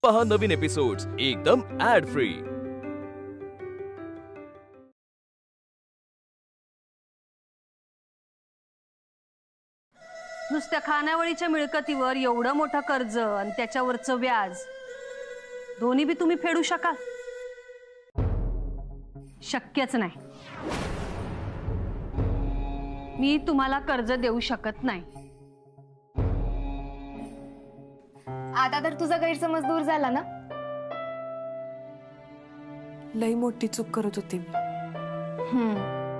पहा नवीन एपिसोड्स एकदम ऍड फ्री। नुसत्या खानावळीच्या मिळकतीवर एवढं मोठं कर्ज आणि त्याच्यावरचं व्याज दोन्ही बी तुम्ही फेडू शकाल? शक्यच नाही। मी तुम्हाला कर्ज देऊ शकत नाही। आता तर तुझा गैरसमज दूर झाला ना? लई मोठी चूक करत होती मी।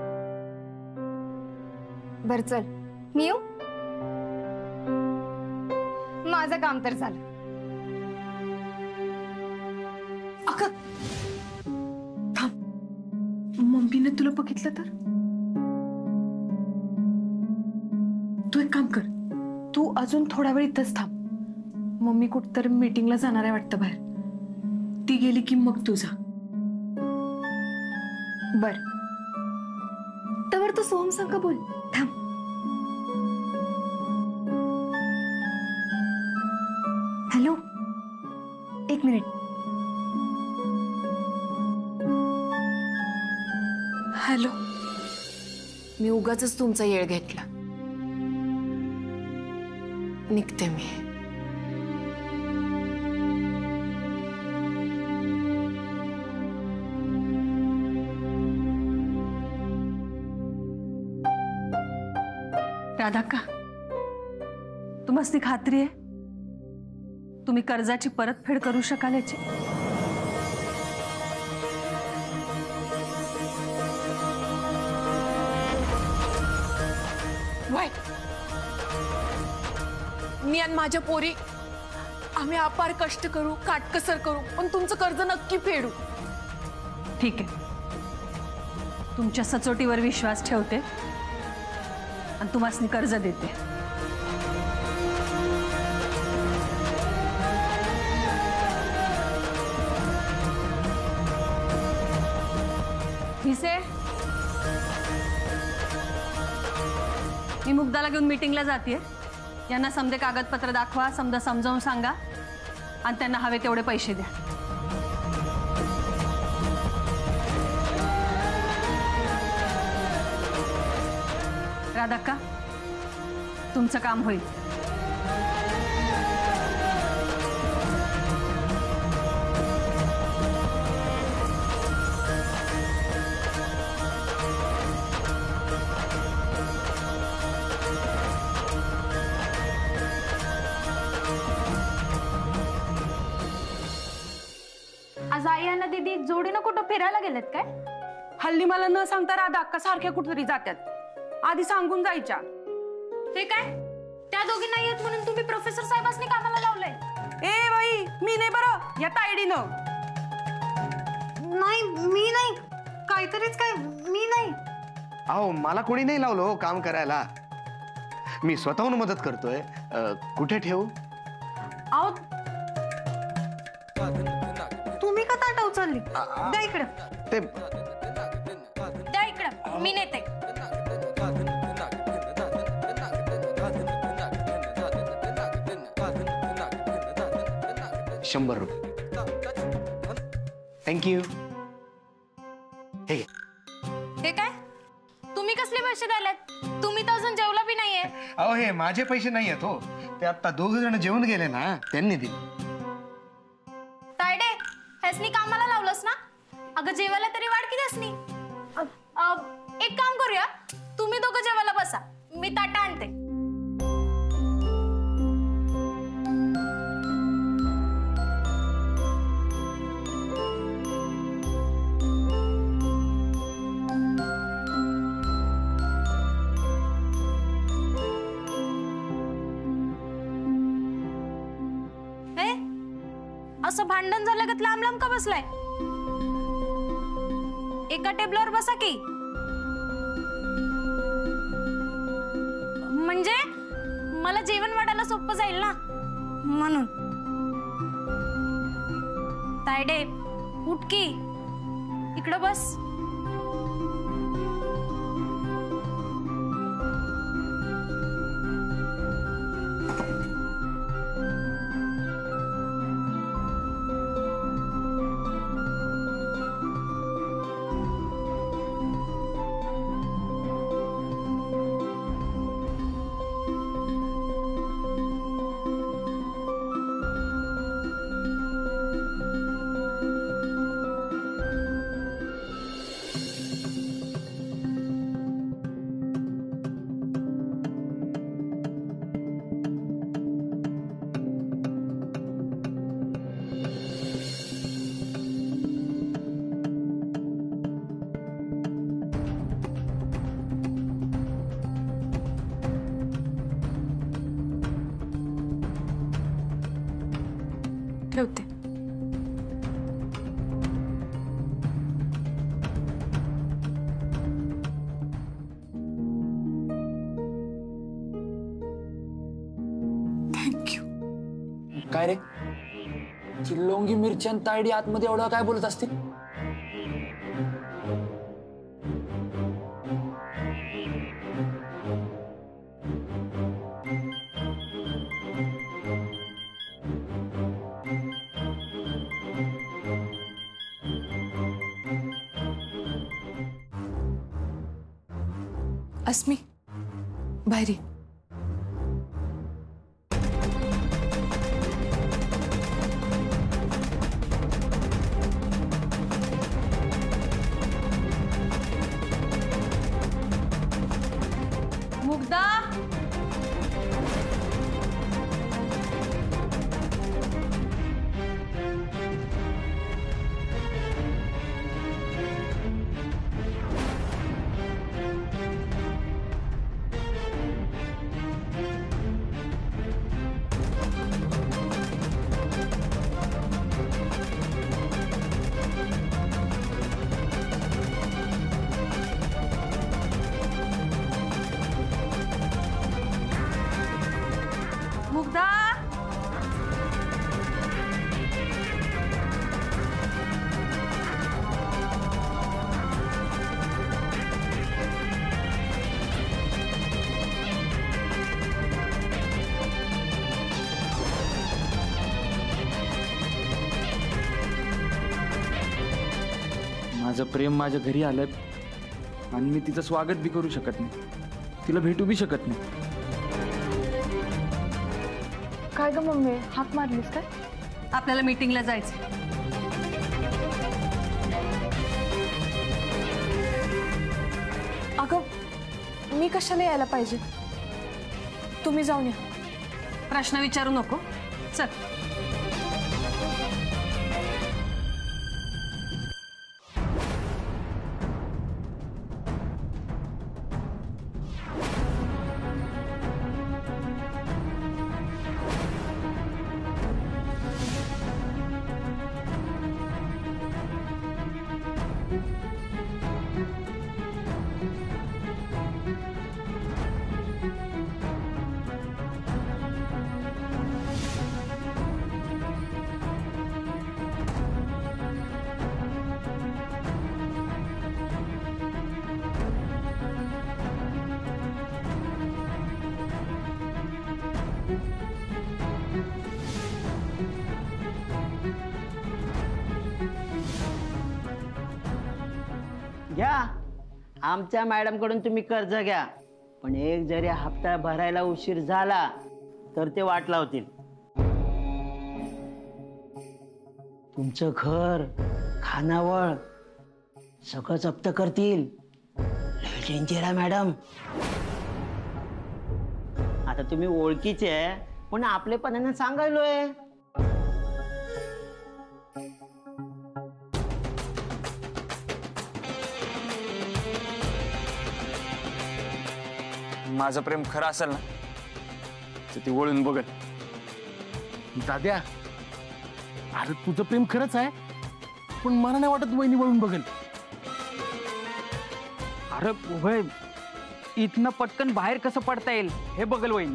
बर चल मी येऊ? माझं काम तर झालं। अगं थांब, मम्मीने तुला बघितलं तर? तू एक काम कर, तू अजून थोडा वेळ इथंच थांब। मम्मी कुठतर मीटिंगला जाणार आहे वाटतं बाहेर, ती गेली की मग तू जा। बर तवर तू सोहम संग बोल। थांब। हॅलो, एक मिनिट। हॅलो, मी उगाचच तुमचा येळ घेतला, निघते मी। राधाक्का, तुम्हाला खात्री आहे तुम्ही कर्जाची परतफेड करू शकाल याची? मी आणि माझ्या पोरी आम्ही अपार कष्ट करू, काटकसर करू, पण तुमचं कर्ज नक्की फेडू। ठीक आहे, तुमच्या सचोटीवर विश्वास ठेवते आणि तुम्हाला कर्ज देते। भिसे, मी मुग्धाला घेऊन मीटिंगला जाते। यांना समजे कागदपत्र दाखवा, समजा समजावून सांगा आणि त्यांना हवे तेवढे पैसे द्या। राधाक्का, तुमचं काम होईल। आज आई आणि दीदी जोडीनं कुठं फिरायला गेलेत काय? हल्ली मला न सांगता राधा अक्का सारख्या कुठेतरी जातात, आधी सांगून जायच्या। ते काय, त्या दोघी नाही येत म्हणून तुम्ही प्रोफेसर साहेबांनी कामाला लावलंय? ए बाई, मी नाही बरं, या तायडीनं। नाही मी नाही, काहीतरीच काय, मी नाही। अहो मला कोणी नाही लावलं हो काम करायला, मी स्वतःहून मदत करतोय। कुठे ठेवू? अहो तुम्ही का ताट उचलली? द्या इकडं, ते द्या इकडं, मी नेते। 100 रुपये। थँक्यू। हे काय, तुम्ही कसले पैसे द्यालेत? तुम्ही तर अजून जेवला बी नाहीये। अहो हे माझे पैसे नाही आहेत हो, ते आता 2 जण जेवून गेले ना, त्यांनी दिले। तायडे, ह्यासनी कामाला लावलंस ना? अगं जेवायला तरी वाढ की त्यासनी। एक काम करूया, तुम्ही दोघं जेवायला बसा, मी ताटा आणते। असं भांडण झालं का लांब लांब का बसलाय? एका टेबलावर बसा की, म्हणजे मला जेवण वाढायला सोपं जाईल ना, म्हणून। तायडे उठ की, इकडं बस। चिल्लोंगी मिरची आणि तायडी आतमध्ये एवढं काय बोलत असतील? अस्मी बाहेर ये. मुग्धा, मुग्धा, माझं प्रेम माझ्या घरी आलंय आणि मी तिचं स्वागत बी करू शकत नाही, तिला भेटू बी शकत नाही. काय ग मम्मी, हाक मारलीस काय? आपल्याला मीटिंगला जायचं. अगं मी कशाला यायला पाहिजे? तुम्ही जाऊन या. प्रश्न विचारू नको, चल. घ्या, आमच्या मॅडम कडून तुम्ही कर्ज घ्या, पण एक जरी हप्ता भरायला उशीर झाला तर ते वाट लावतील. तुमचं घर, खानावळ सगळं जप्त करतील. लय डेंजर आहे मॅडम. आता तुम्ही ओळखीचे आहे पण आपलेपणाने सांगायलोय. माझं प्रेम खरं असेल ना तर ती वळून बघल. दाद्या, अरे तुझं प्रेम खरंच आहे, पण मला नाही वाटत वहिनी वळून बघेल. अरे उभय, इथनं पटकन बाहेर कसं पडता येईल हे बघल वहिनी.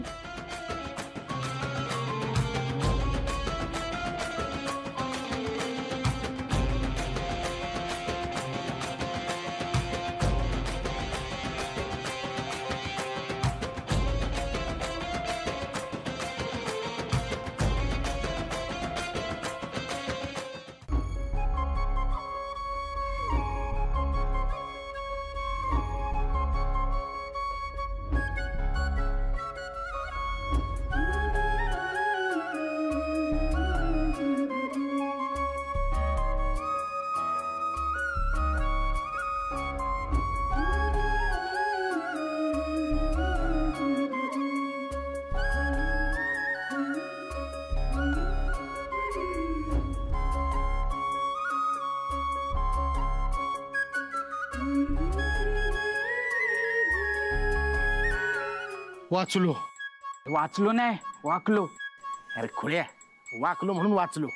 वाचलो. वाचलो नाही, वाकलो. अरे खुळ्या, वाकलो म्हणून वाचलो.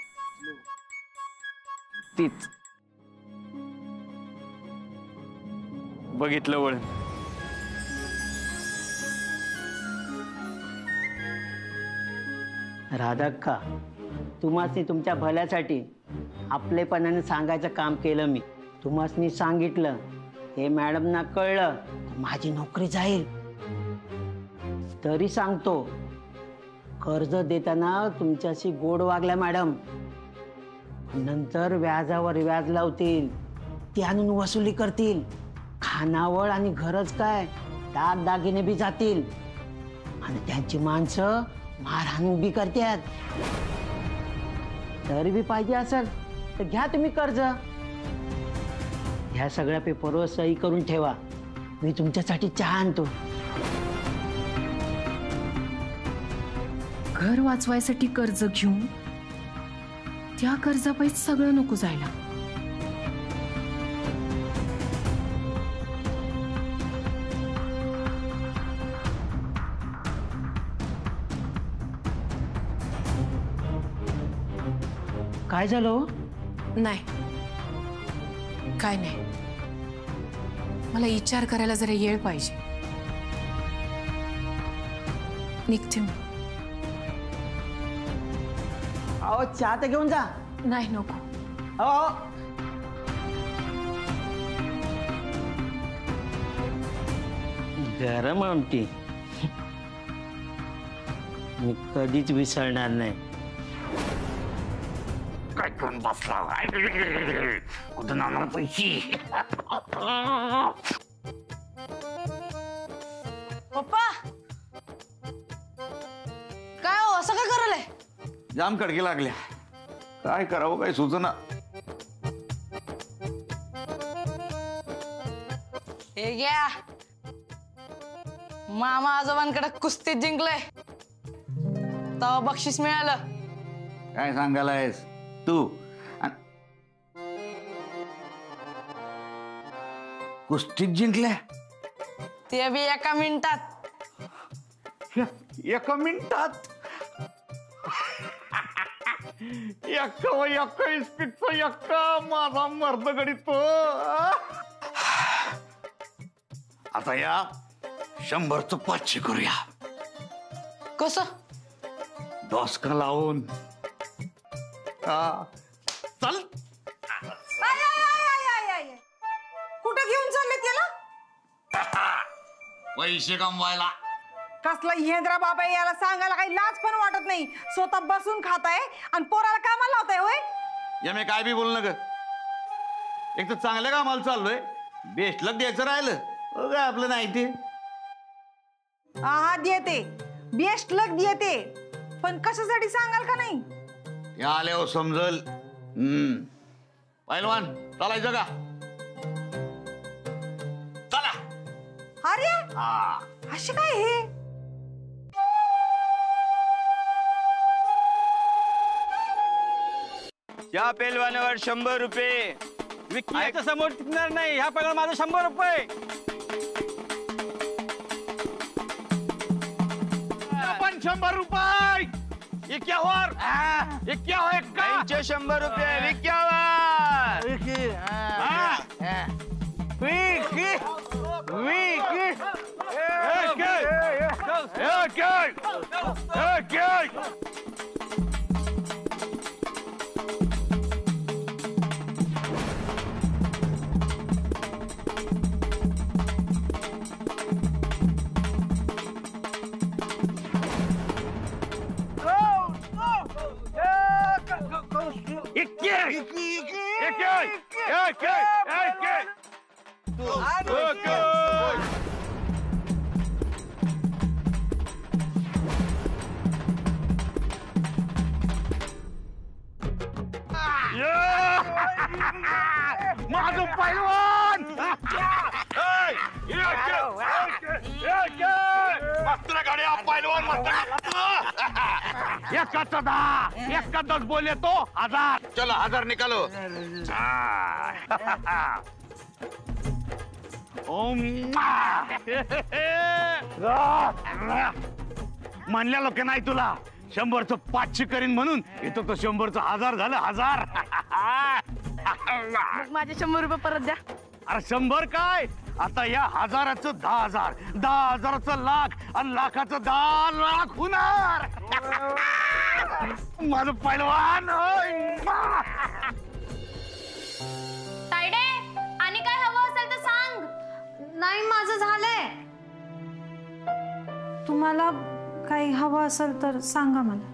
तीच बघितलं वळून. राधा का तुम्हासनी तुमच्या भल्यासाठी आपलेपणाने सांगायचं काम केलं मी. तुम्हासनी सांगितलं हे मॅडमना कळलं माझी नोकरी जाईल. तरी सांगतो कर्ज देताना तुमच्याशी गोड वागल्या मॅडम. नंतर व्याजावर व्याज लावतील, ते आणून वसुली करतील. खानावळ आणि घरच काय दागिने बी जातील आणि त्यांची माणसं मारहाण बी करतात. तरी बी पाहिजे असेल तर घ्या तुम्ही कर्ज. ह्या सगळ्या पेपरवर सही करून ठेवा. मी तुमच्यासाठी चहा आणतो. घर वाचवायसाठी कर्ज घेऊन त्या कर्जापायी सगळं नको जायला. काय झालं हो? नाही काय नाही, मला विचार करायला जरा वेळ पाहिजे. निघते मी. अहो चहा तर घेऊन जा. नाही नको. अहो गरम आमटी मी कधीच विसरणार नाही. काय करून बसला कुठं आणणार पैसे? पप्पा काय हो असं काय करायलंय? जाम कडके लागल्या. काय करावं काय सुचना. हे घ्या मामा आजोबांकडे कुस्तीत जिंकलंय तेव्हा बक्षीस मिळालं. काय सांगायलायस तू? कुस्तीत जिंकल्या? ते बी एका मिनिटात. एका मिनिटात? एक्का इस्पिकचा एक्का माझा मर्द गडीतो. आता या 100चं 500 करूया. कसं? डोसका लावून. चल. कुठं घेऊन चालले त्याला? पैसे कमवायला. कसला हेंद्रा बाबा याला सांगायला काही लाज पण वाटत नाही. स्वतः बसून खाताय आणि पोराला कामाला लावताय होय? या मी काय बी बोलू नका. एक तर चांगल्या कामाला चाललोय, बेस्ट लक द्यायचं राहिलं काय आपलं नाही ते. हा देते, बेस्ट लक देते, पण कशासाठी सांगाल का नाही? या आल्यावर समजल. पहिलवान चालायचं का? चला. अरे असे काय हे? या पेलवानावर 100 रुपये. विकण्याच्या समोर टिकणार नाही. ह्या पगार माझं 100 रुपये. पण 100 रुपये. इक्यावर 100 रुपये विक्यावर. माझं पहिलवान. गाड्या पहिलवान. एकाचा 10, एका 10 बोले तो 1000. चलो 1000 निकालो. म्हणल्या लोक नाही तुला 100चं 500 करीन म्हणून. इथं तो 100चं 1000 झालं. 1000. माझे 100 रुपये परत द्या. अरे 100 काय, आता या 1000चं 10,000, 10,000चं लाख आणि लाखाचं 10 लाख होणार. माझं पैलवान तायडे आणि काय हवं असेल तर सांग. नाही माझं झालंय. तुम्हाला काही हवं असेल तर सांगा मला.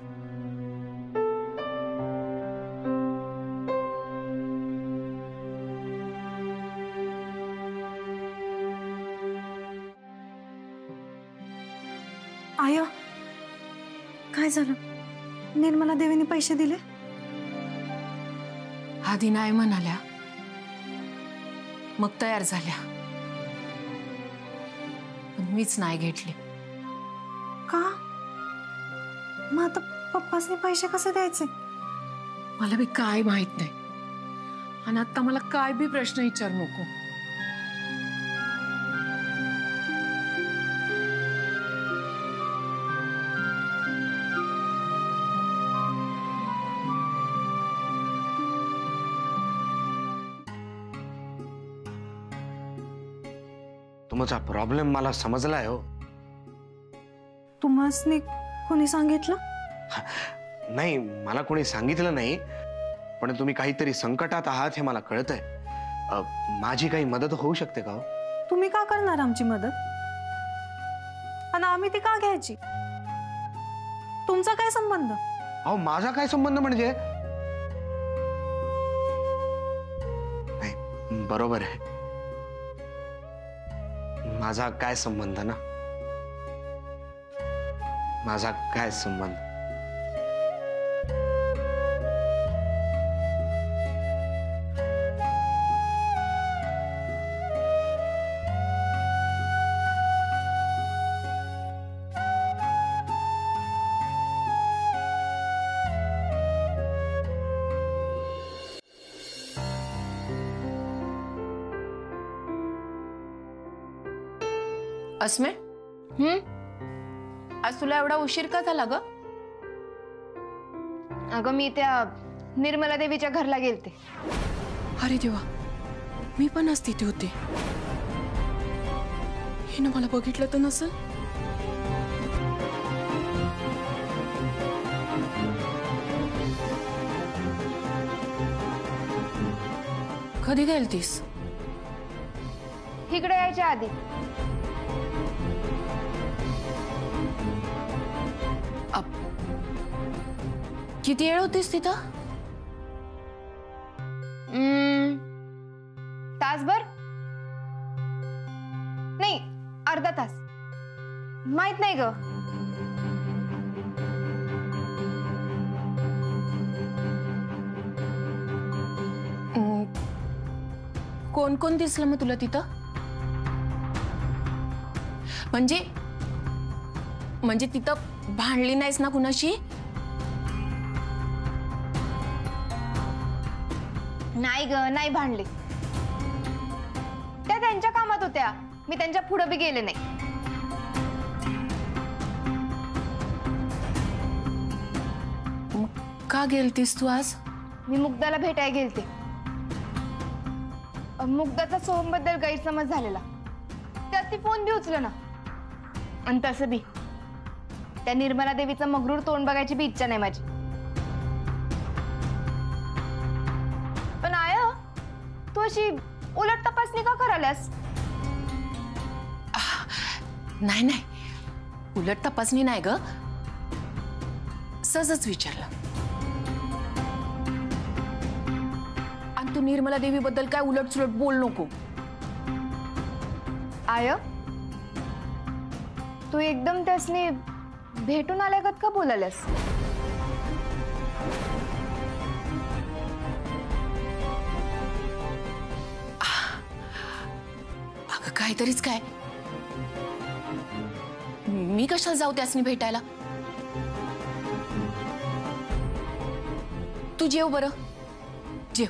आय काय झालं? निर्मला देवीने पैसे दिले? आधी नाही म्हणाल्या, मग तयार झाल्या, पण मीच नाही घेतले. का? मग आता पप्पासने पैसे कसे द्यायचे? मला बी काय माहित नाही, आणि आता मला काय बी प्रश्न विचारू नको. तुमचा प्रॉब्लेम मला समजलाय हो. तुम्हासनी कोणी सांगितलं? नाही, मला कोणी सांगितलं नाही, पण तुम्ही काहीतरी संकटात आहात हे मला कळतंय. माझी काही मदत होऊ शकते का हो? तुम्ही का करणार आमची मदत? आणि आम्ही ती का घ्यायची? तुमचा काय संबंध? अहो माझा काय संबंध म्हणजे? नाही, बरोबर आहे, माझा काय संबंध ना, माझा काय संबंध? अस्मे, आज तुला एवढा उशीर का झाला ग? अगं मी त्या निर्मला देवीच्या घरला गेलते. अरे देवा, मी पण आज तिथे होते. हिनं मला बघितलं तर नसेल. कधी गेलतीस? इकडे यायच्या आधी. किती वेळ होतीस तिथं? तासभर नाही, अर्धा तास. माहित नाही ग. कोण कोण दिसलं मग तुला तिथं? म्हणजे तिथं भांडली नाहीस ना कुणाशी? नाही ग, नाही भांडले. त्या त्यांच्या कामात होत्या, मी त्यांच्या पुढे बी गेले नाही. का गेलतीस तू आज? मी मुग्धाला भेटायला गेलते. मुग्धाचा सोहमबद्दल गैरसमज झालेला, त्यात ती फोन बी उचल ना. आणि तसं बी त्या निर्मला देवीचं मगरूर तोंड बघायची बी इच्छा नाही माझी. पण आय तू अशी उलट तपासणी का करायलास? नाही नाही, उलट तपासणी नाही ग, सहजच विचारलं. आणि तू निर्मला देवी बद्दल काय उलट सुलट बोल नको. आय तू एकदम त्यासनी भेटून आल्यागत का बोलायलास? अगं काहीतरीच काय, मी कशाला जाऊ त्यासनी भेटायला? तू जेव बरं, जेव.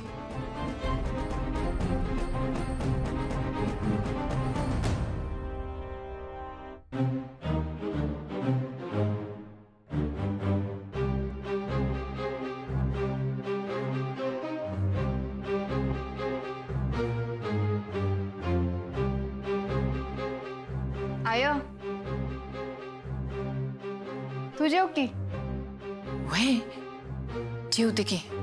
आय तू जेव की. वय जेवते की